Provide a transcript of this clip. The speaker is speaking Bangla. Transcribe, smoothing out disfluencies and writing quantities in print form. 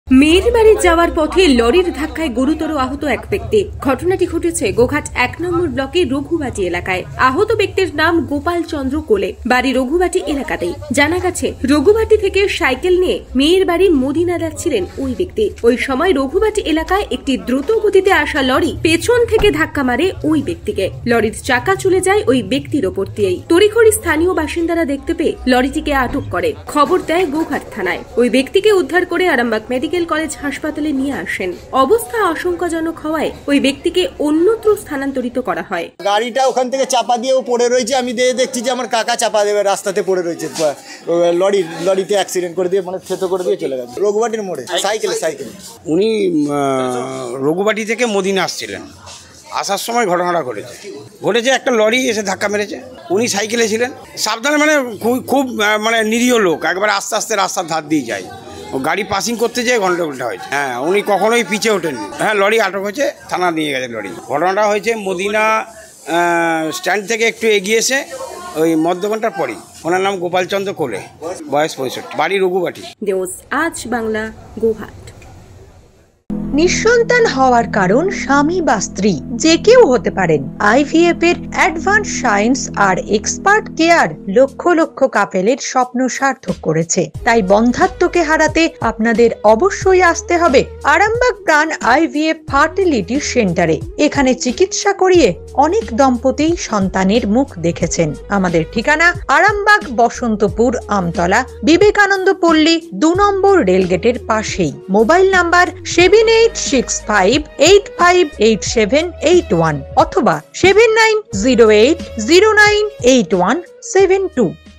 মেয়ের বাড়ি যাওয়ার পথে লরির ধাক্কায় গুরুতর আহত এক ব্যক্তি। ঘটনাটি ঘটেছে গোঘাট ১ নম্বর ব্লকের রঘুবাটি এলাকায়। আহত ব্যক্তির নাম গোপাল চন্দ্র কোলে, বাড়ি রঘুবাটি এলাকাতেই। জানা গেছে, রঘুবাটি থেকে সাইকেল নিয়ে মেয়ের বাড়ি মদিনা যাচ্ছিলেন ওই ব্যক্তি। ওই সময় রঘুবাটি এলাকায় একটি দ্রুত গতিতে আসা লরি পেছন থেকে ধাক্কা মারে ওই ব্যক্তিকে। লরির চাকা চলে যায় ওই ব্যক্তির ওপর দিয়েই। তড়িঘড়ি স্থানীয় বাসিন্দারা দেখতে পেয়ে লরিটিকে আটক করে খবর দেয় গোঘাট থানায়। ওই ব্যক্তিকে উদ্ধার করে আরামবাগ মেডিকেল কলেজ হাসপাতালে নিয়ে আসেন। অবস্থা আশঙ্কাজনক হওয়ায় ওই ব্যক্তিকে অন্যত্র স্থানান্তরিত করা হয়। গাড়িটা ওখান থেকে চাপা দিয়েও পড়ে রয়েছে। আমি দেখছি যে আমার কাকা চাপা দেবে রাস্তাতে পড়ে রয়েছে। লরিতে অ্যাক্সিডেন্ট করে দিয়ে মানে থেতো করে দিয়ে চলে গেছে রঘুবাটির মোড়ে সাইকেলে। উনি রঘুবাটি থেকে মদিনা আসছিলেন, আসার সময় ঘটনাটা ঘটেছে একটা লরি এসে ধাক্কা মেরেছে। উনি সাইকেলে ছিলেন, সাবধানে মানে খুব মানে নিরীহ লোক, একবারে আস্তে আস্তে রাস্তার ধার দিয়ে যায়। ও গাড়ি পাসিং করতে যেয়ে গন্ডগোলটা হয়েছে। হ্যাঁ, উনি কখনোই পিছিয়ে ওঠেননি। হ্যাঁ, লরি আটক হয়েছে, থানা নিয়ে গেছে লরি। ঘটনাটা হয়েছে মদিনা স্ট্যান্ড থেকে একটু এগিয়ে এসে ওই মধ্যঘণ্টার পরেই। ওনার নাম গোপাল চন্দ্র কোলে, বয়স 65, বাড়ি রঘুবাটি। নিউজ আজ বাংলা, গোঘাট। নিঃসন্তান হওয়ার কারণ স্বামী বা স্ত্রী যে কেউ হতে পারেন। আইভিএফ এর অ্যাডভান্স সায়েন্স আর এক্সপার্ট কেয়ার লক্ষ লক্ষ কাপেলের স্বপ্ন সার্থক করেছে। তাই বন্ধাত্বকে হারাতে আপনাদের অবশ্যই আসতে হবে আরামবাগ প্রাণ আইভিএফ ফার্টিলিটি সেন্টারে। এখানে চিকিৎসা করিয়ে অনেক দম্পতি সন্তানের মুখ দেখেছেন। আমাদের ঠিকানা আরামবাগ বসন্তপুর আমতলা, বিবেকানন্দ পল্লী ২ নম্বর রেলগেটের পাশেই। মোবাইল নাম্বার 7865858781 অথবা 7908098172।